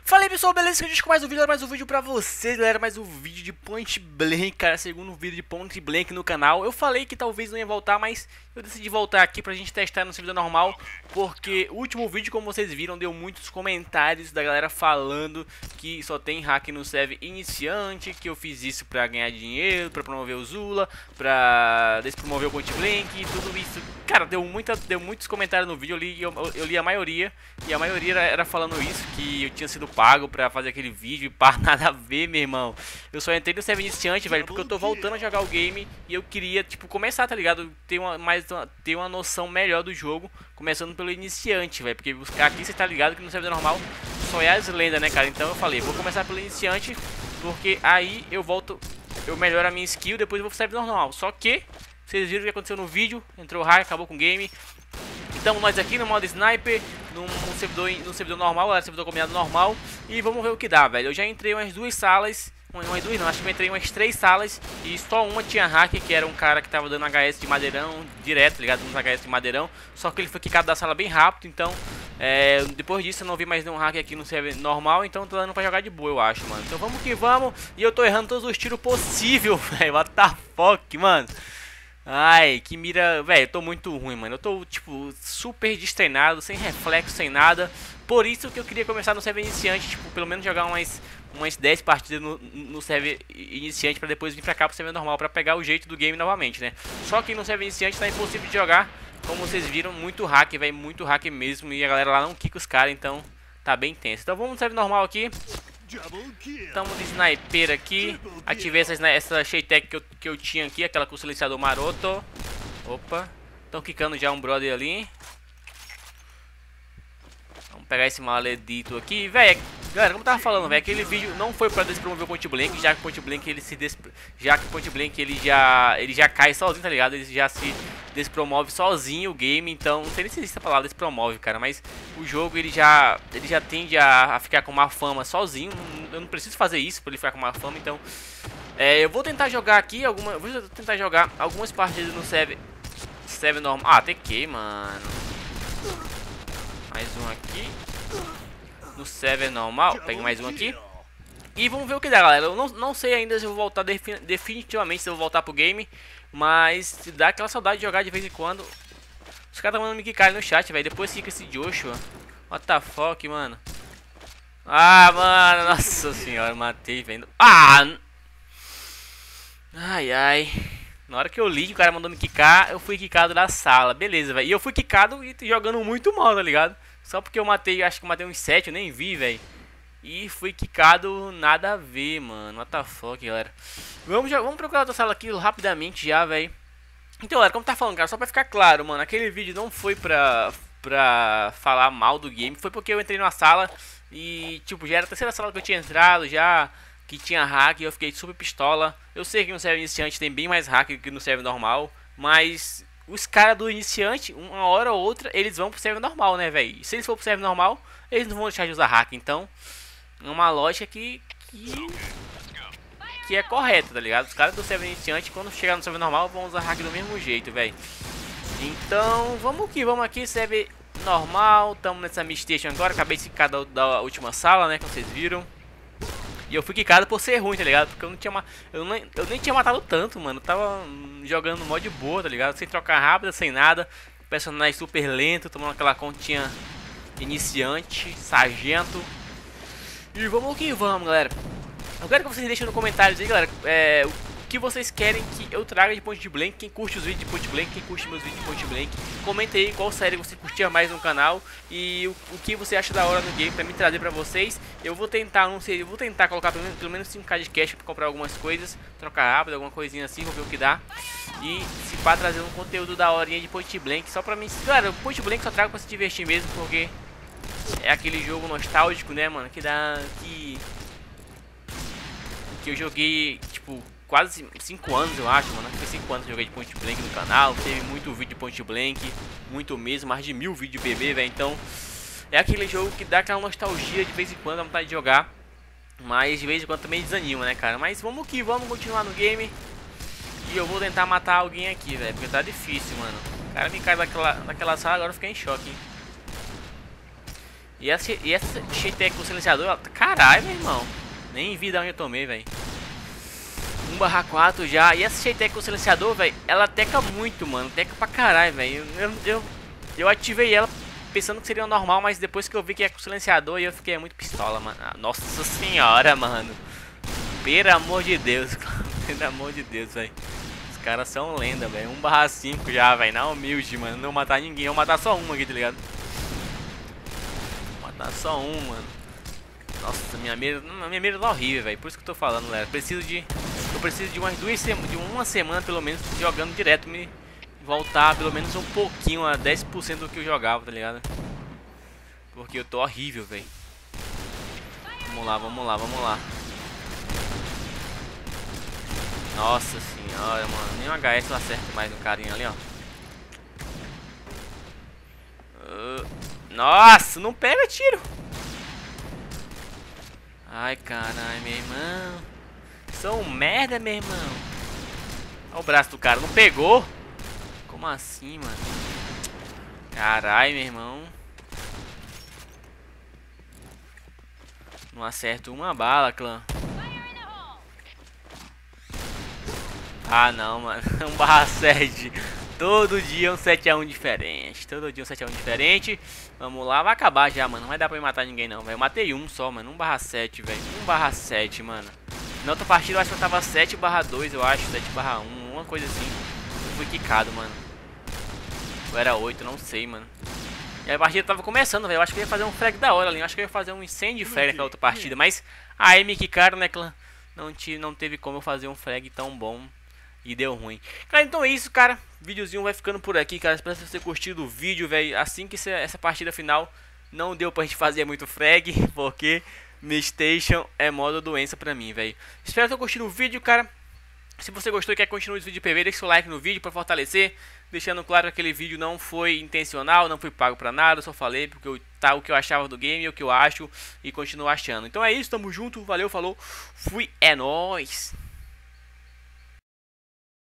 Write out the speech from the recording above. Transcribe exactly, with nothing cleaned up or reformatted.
Fala aí pessoal, beleza? Que a gente com mais um vídeo, mais um vídeo pra vocês, galera. Mais um vídeo de Point Blank, cara. Segundo vídeo de Point Blank no canal. Eu falei que talvez não ia voltar, mas eu decidi voltar aqui pra gente testar no servidor normal. Porque o último vídeo, como vocês viram, deu muitos comentários da galera falando que só tem hack no server iniciante, que eu fiz isso pra ganhar dinheiro, pra promover o Zula, pra despromover o Point Blank e tudo isso. Cara, deu, muita, deu muitos comentários no vídeo, eu li, eu, eu li a maioria. E a maioria era, era falando isso, que eu tinha sido pago pra fazer aquele vídeo e pá, nada a ver, meu irmão. Eu só entrei no server iniciante, velho, porque eu tô voltando a jogar o game e eu queria, tipo, começar, tá ligado? Ter uma, mais uma, ter uma noção melhor do jogo, começando pelo iniciante, velho. Porque aqui você tá ligado que no server normal só é as lendas, né, cara? Então eu falei, vou começar pelo iniciante, porque aí eu volto, eu melhoro a minha skill, depois eu vou pro server normal. Só que, vocês viram o que aconteceu no vídeo, entrou hack, acabou com o game. Então nós aqui no modo sniper, num, num, servidor, num servidor normal, era servidor combinado normal. E vamos ver o que dá, velho. Eu já entrei umas duas salas, umas duas não, acho que eu entrei umas três salas. E só uma tinha hack, que era um cara que tava dando H S de madeirão, direto, ligado, nos H S de madeirão. Só que ele foi quicado da sala bem rápido, então é, depois disso eu não vi mais nenhum hack aqui no server normal. Então tô dando pra jogar de boa, eu acho, mano. Então vamos que vamos. E eu tô errando todos os tiros possíveis, velho. What the fuck, mano. Ai, que mira... Velho, eu tô muito ruim, mano. Eu tô, tipo, super destreinado, sem reflexo, sem nada. Por isso que eu queria começar no server iniciante, tipo, pelo menos jogar umas, umas dez partidas no, no server iniciante, pra depois vir pra cá pro server normal, pra pegar o jeito do game novamente, né? Só que no server iniciante tá impossível de jogar. Como vocês viram, muito hack, velho, muito hack mesmo. E a galera lá não quica os caras, então tá bem tenso. Então vamos no server normal aqui. Estamos de sniper aqui. Ativei essa, essa Shaytech que eu, que eu tinha aqui, aquela com o silenciador maroto. Opa, estão quicando já um brother ali. Vamos pegar esse maledito aqui, velho. Galera, como eu tava falando, velho, aquele vídeo não foi pra despromover o Point Blank, já que o Point Blank ele se des... já que o Point Blank ele já ele já cai sozinho, tá ligado? Ele já se despromove sozinho o game, então não sei nem se existe essa palavra despromove, cara, mas o jogo ele já ele já tende a, a ficar com má fama sozinho. Eu não preciso fazer isso pra ele ficar com má fama, então é, eu vou tentar jogar aqui alguma, vou tentar jogar algumas partidas no server server normal. Ah, T Q, mano. Mais um aqui. No server normal, pega mais um aqui. E vamos ver o que dá, galera. Eu não, não sei ainda se eu vou voltar defin definitivamente, se eu vou voltar pro game. Mas se dá aquela saudade de jogar de vez em quando. Os caras estão mandando me quicar no chat, velho. Depois fica esse Joshua. What the fuck, mano. Ah, mano. Nossa senhora, matei, velho. Ah! Ai, ai. Na hora que eu li que o cara mandou me quicar, eu fui quicado da sala. Beleza, velho. E eu fui quicado e jogando muito mal, tá ligado? Só porque eu matei, acho que eu matei uns sete, eu nem vi, velho. E fui quicado, nada a ver, mano. What the fuck, galera. Vamos, já, vamos procurar outra sala aqui rapidamente já, velho. Então, galera, como tá falando, cara, só pra ficar claro, mano. Aquele vídeo não foi pra, pra falar mal do game. Foi porque eu entrei numa sala e, tipo, já era a terceira sala que eu tinha entrado, já... que tinha hack e eu fiquei super pistola. Eu sei que no server iniciante tem bem mais hack que no server normal, mas os caras do iniciante, uma hora ou outra, eles vão pro server normal, né, velho? Se eles for pro server normal, eles não vão deixar de usar hack. Então, é uma lógica que, que, que é correta, tá ligado? Os caras do server iniciante, quando chegar no server normal, vão usar hack do mesmo jeito, velho. Então, vamos que vamos aqui, server normal. Estamos nessa mid-station agora. Acabei de ficar da, da última sala, né, como vocês viram. E eu fui quicado por ser ruim, tá ligado? Porque eu não tinha ma... eu, nem... eu nem tinha matado tanto, mano. Eu tava jogando no modo de boa, tá ligado? Sem trocar rápida, sem nada. Personagem super lento, tomando aquela continha iniciante, sargento. E vamos que vamos, galera. Eu quero que vocês deixem no comentários aí, galera, é, o que vocês querem que eu traga de Point Blank. Quem curte os vídeos de Point Blank, quem curte meus vídeos de Point Blank. Comenta aí qual série você curtia mais no canal e o, o que você acha da hora no game pra me trazer pra vocês. Eu vou tentar, não sei, eu vou tentar colocar pelo menos, pelo menos cinco k de cash pra comprar algumas coisas, trocar rápido, alguma coisinha assim, vou ver o que dá. E se pá, trazer um conteúdo da horinha de Point Blank só pra mim. Claro, o Point Blank só trago pra se divertir mesmo, porque é aquele jogo nostálgico, né, mano, que dá, que... que eu joguei, tipo... quase cinco anos, eu acho, mano. Foi cinco anos que eu joguei de Point Blank no canal. Teve muito vídeo de Point Blank, muito mesmo, mais de mil vídeos de bebê, velho. Então, é aquele jogo que dá aquela nostalgia de vez em quando, dá vontade de jogar. Mas de vez em quando também desanima, né, cara? Mas vamos que vamos continuar no game. E eu vou tentar matar alguém aqui, velho, porque tá difícil, mano. O cara me cai daquela, daquela sala, agora eu fiquei em choque, hein? E essa, e essa Cheetec com silenciador, ela... caralho, meu irmão. Nem vida onde eu tomei, velho. um barra quatro já. E essa Cheetec com silenciador, velho, ela teca muito, mano. Teca pra caralho, velho. Eu, eu, eu ativei ela pensando que seria normal, mas depois que eu vi que é com silenciador, eu fiquei muito pistola, mano. Nossa senhora, mano. Pelo amor de Deus, pelo amor de Deus, velho. Os caras são lenda, velho. um barra cinco já, velho. Na humilde, mano. Não matar ninguém. Eu vou matar só um aqui, tá ligado? Vou matar só um, mano. Nossa, minha mira, minha mira tá horrível, velho. Por isso que eu tô falando, galera. Preciso de... Eu preciso de umas duas semanas, de uma semana pelo menos, jogando direto. Me voltar pelo menos um pouquinho, a dez por cento do que eu jogava, tá ligado? Porque eu tô horrível, velho. Vamos lá, vamos lá, vamos lá. Nossa senhora, mano. Nem um H S eu acerto mais no carinha ali, ó. Uh, nossa, não pega tiro. Ai, caralho, meu irmão. Sou um merda, meu irmão. Olha o braço do cara, não pegou? Como assim, mano? Caralho, meu irmão. Não acerto uma bala, clã. Ah, não, mano. um barra sete. Todo dia um sete a um diferente. Todo dia um sete a um diferente. Vamos lá, vai acabar já, mano. Não vai dar pra me matar ninguém, não, velho. Eu matei um só, mano. um barra sete, velho. um barra sete, mano. Na outra partida eu acho que eu tava sete barra dois, eu acho. sete barra um, uma coisa assim. Eu fui quicado, mano. Ou era oito, não sei, mano. E a partida tava começando, velho. Eu acho que eu ia fazer um frag da hora ali. Eu acho que eu ia fazer um incêndio frag naquela outra partida. Mas aí me quicaram, né, clã? Não, não teve como eu fazer um frag tão bom. E deu ruim. Cara, então é isso, cara. O videozinho vai ficando por aqui, cara. Espero que você tenha curtido o vídeo, velho. Assim que essa partida final não deu pra gente fazer muito frag, porque Mistation é modo doença pra mim, velho. Espero que tenha curtido o vídeo, cara. Se você gostou e quer continuar esse vídeo de P V, deixa seu like no vídeo pra fortalecer. Deixando claro que aquele vídeo não foi intencional, não foi pago pra nada. Eu só falei porque eu, tá, o que eu achava do game, o que eu acho e continuo achando. Então é isso, tamo junto. Valeu, falou. Fui, é nóis.